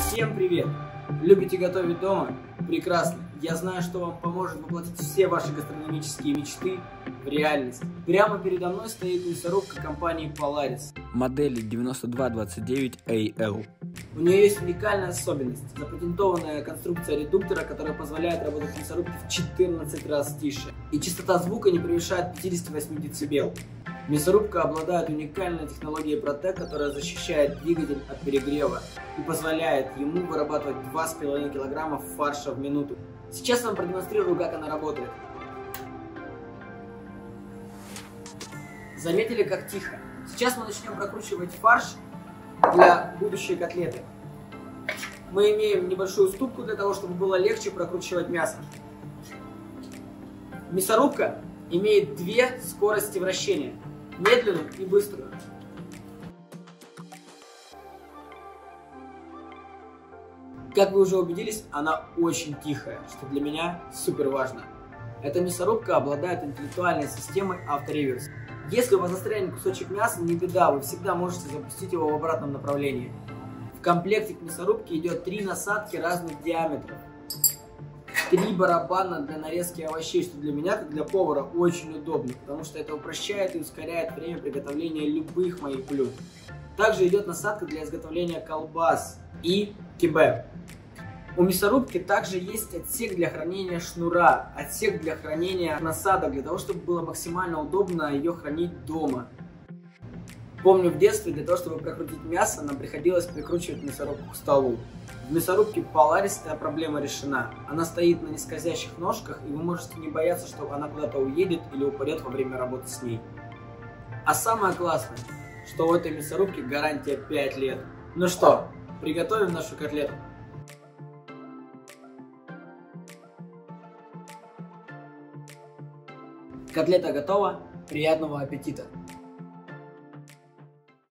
Всем привет! Любите готовить дома? Прекрасно! Я знаю, что вам поможет воплотить все ваши гастрономические мечты в реальность. Прямо передо мной стоит мясорубка компании Polaris. Модели 9229AL. У нее есть уникальная особенность – запатентованная конструкция редуктора, которая позволяет работать мясорубке в 14 раз тише. И частота звука не превышает 58 дБ. Мясорубка обладает уникальной технологией Protec, которая защищает двигатель от перегрева и позволяет ему вырабатывать 2,5 кг фарша в минуту. Сейчас я вам продемонстрирую, как она работает. Заметили, как тихо? Сейчас мы начнем прокручивать фарш для будущей котлеты. Мы имеем небольшую ступку для того, чтобы было легче прокручивать мясо. Мясорубка имеет две скорости вращения. Медленную и быструю. Как вы уже убедились, она очень тихая, что для меня супер важно. Эта мясорубка обладает интеллектуальной системой автореверс. Если у вас застрянет кусочек мяса, не беда, вы всегда можете запустить его в обратном направлении. В комплекте к мясорубке идет 3 насадки разных диаметров. 3 барабана для нарезки овощей, что для меня, как для повара, очень удобно, потому что это упрощает и ускоряет время приготовления любых моих блюд. Также идет насадка для изготовления колбас и кебаб. У мясорубки также есть отсек для хранения шнура, отсек для хранения насадок, для того, чтобы было максимально удобно ее хранить дома. Помню, в детстве для того, чтобы прокрутить мясо, нам приходилось прикручивать мясорубку к столу. В мясорубке Polaris эта проблема решена. Она стоит на нескользящих ножках, и вы можете не бояться, что она куда-то уедет или упадет во время работы с ней. А самое классное, что у этой мясорубки гарантия 5 лет. Ну что, приготовим нашу котлету. Котлета готова. Приятного аппетита!